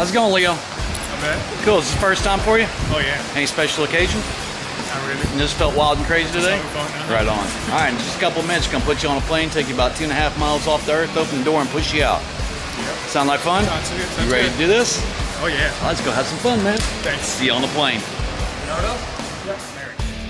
How's it going, Leo? Not bad. Cool. Is this the first time for you? Oh yeah. Any special occasion? Not really. You just felt wild and crazy today? Just having fun now. Right on. All right, in just a couple of minutes, gonna put you on a plane, take you about 2.5 miles off the earth, open the door, and push you out. Yep. Sound like fun? Sounds good. Sounds You ready good. to do this? Oh yeah. Let's go have some fun, man. Thanks. See you on the plane. Leonardo? Yep. Mary.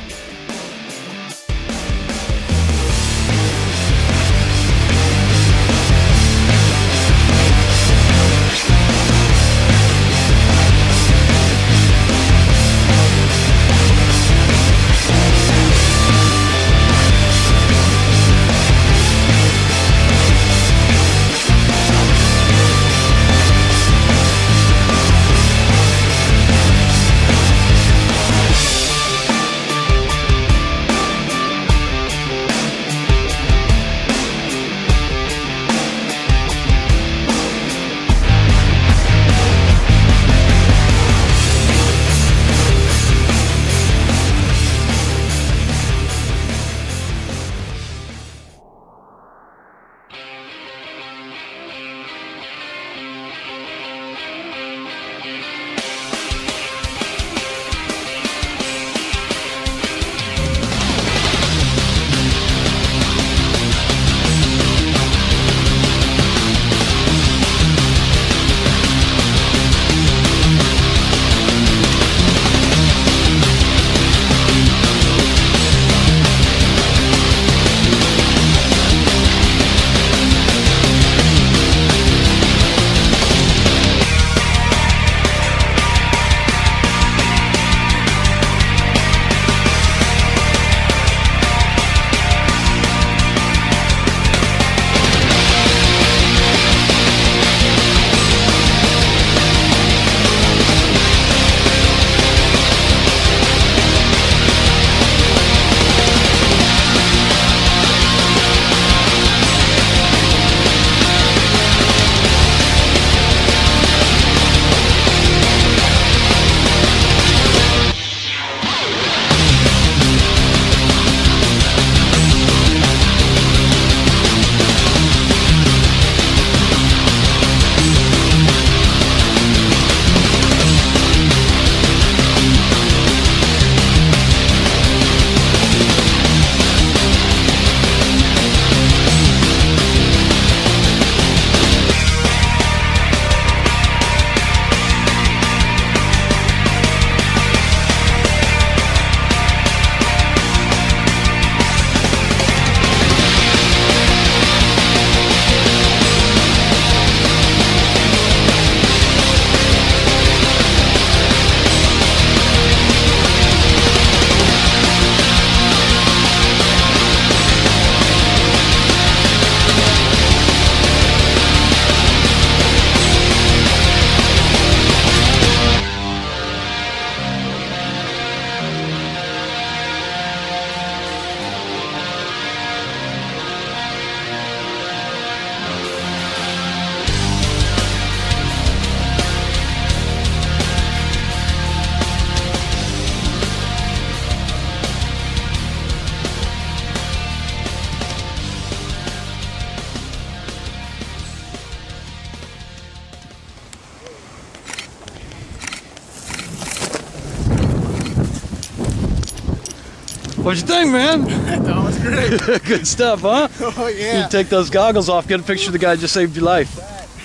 What'd you think, man? That was great. Good stuff, huh? Oh yeah. You take those goggles off, get a picture of the guy that just saved your life.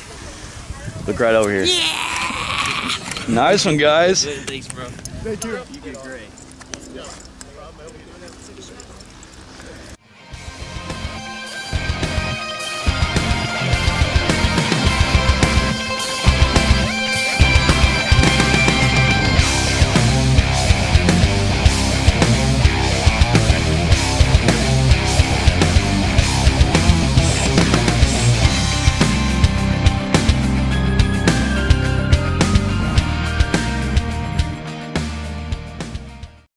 Look right over here. Yeah! Nice one, guys. Thanks, bro. Thank you. You did great.